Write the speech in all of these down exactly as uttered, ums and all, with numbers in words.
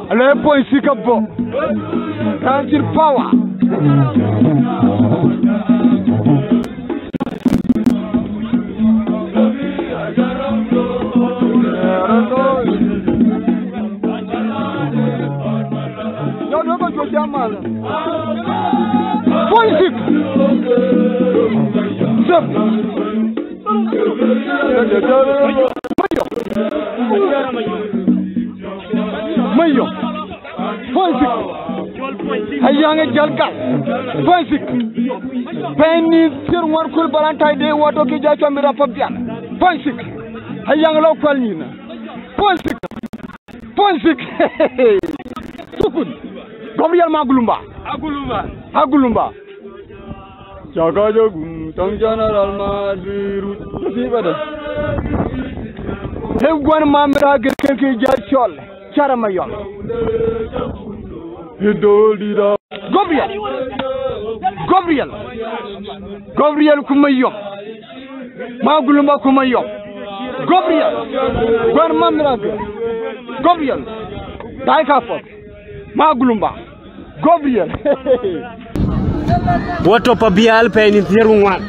Le point six bo. Transit power. No, no, no, no, no, point six. Mayom. Point six. Hayang jalka. Point six. Penny sir one kul balantai de wato ki ja chamira papian. Point six. Hayang local nina. Point six. Point six. Sukun. Gabriel Magulumba. Agulumba. Agulumba. Jaga jogu tang general madiru. Sibada. He gwan Mamer agir ki ja chol. Achara-Mayom. Hidolida. Gabriel. Gabriel. Gabriel kumayom. Magulumba kumayom. Gabriel. Gwan Mamer agir. Gabriel. Daikafot. Magulumba. Gabriel. Wato pabial penny zero-one.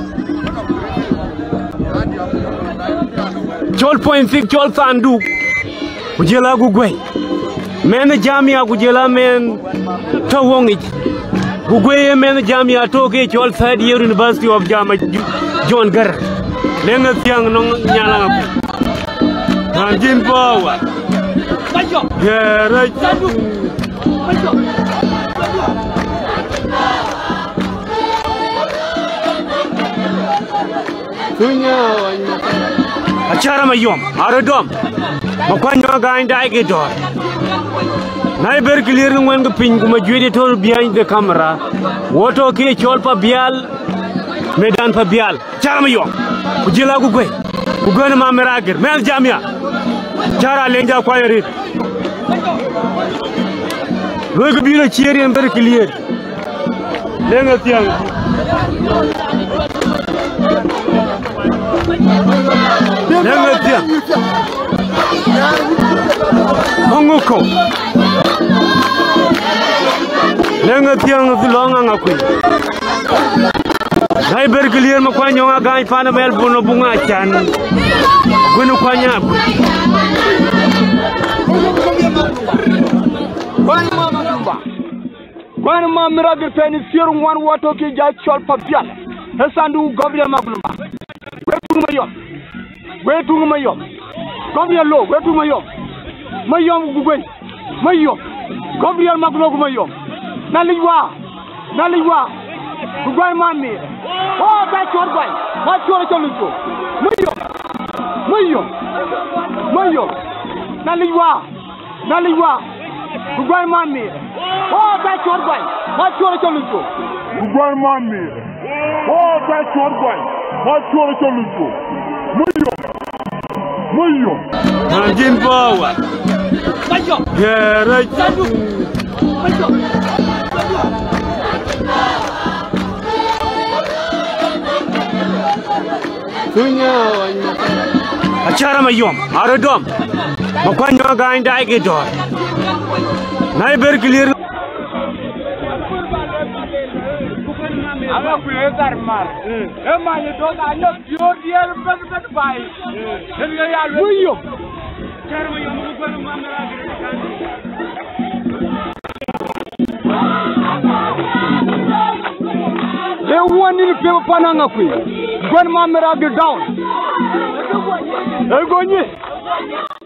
Chol point six chol sandu. Kujela Guguei. Men jamia kujela men tawongit. Guguei men jamia toke chol third year University of Jama John Gar. Lenga tiang nong nyala. Anjin power. Yeah, right. Achara-Mayom, Aradom, Makwanya guy died it all. Neighbor clearing when the pink majority behind the camera. What okay, Cholpa Bial, Medan Fabial, Achara-Mayom, Ujila Guguei, Ugana Mamer, Mel Jamia, Chara Lenja Quire. Look at the cherry and very clear. Lenga Tiang. Lenga Tiang. Angakuei. Lenga Tiang of the long Angakuei. Neighbor clear Makwanya guy Panamel Bonobunga Chan. Gunukwanya. When Mamer agir penny zero one wato ki ja chol papial. Hesandu Gabriel Magulumba. Wetu Mayom. Wetu Mayom. Gabriel Lo, Wetu Mayom. Mayom Guguei. Mayom. Gabriel Magulumba Mayom. Naliwa. Naliwa. Guguei Mamer. Oh, that's your boy. What's your solution? Mayom. Mayom. Mayom. Naliwa. Naliwa. Guguei Mamer. Oh, that's your boy. What's your solution? Guguei Mamer. Oh, that's your boy. What's your solution? Mayom. Mayom. Anjin power. Yeah, right. Achara-Mayom, Aradom, Makwanya guy died it all. Neighbor clear. Angakuei zarmar. Ema ni do na yo yo dier bet bet bai. Mayom. Achara-Mayom Guguei Mamer agir. They won in the paper Panangakuei. Guguei Mamer agir down. They go ni.